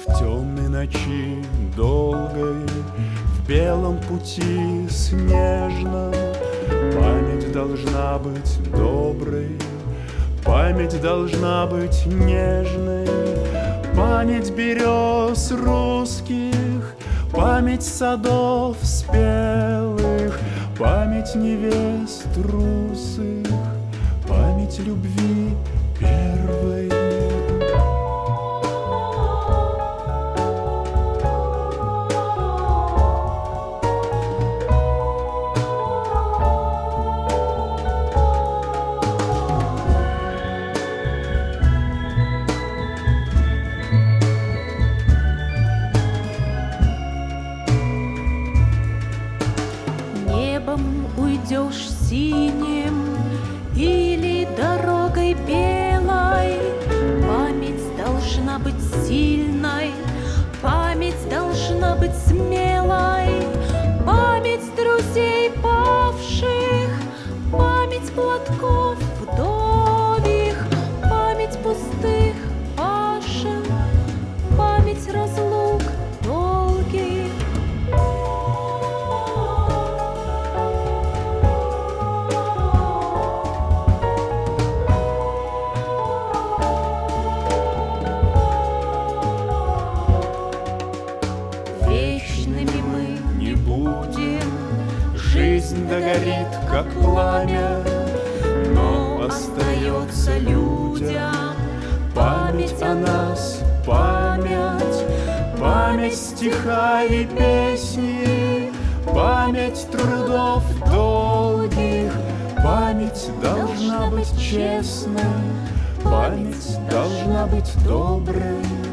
В темной ночи долгой, в белом пути снежном память должна быть доброй, память должна быть нежной, память берез русских, память садов спелых, память невест русых, память любви первой. Небом уйдешь синим или дорогой белой, память должна быть сильной, память должна быть смелой, память друзей павших, память платков вдовьих, память пустых пашен, память разлук долгих. Вечными мы Не будем, жизнь догорит, как пламя, но остается людям память о нас, память, память стиха и песни, память трудов долгих, память должна быть честной, память должна быть доброй.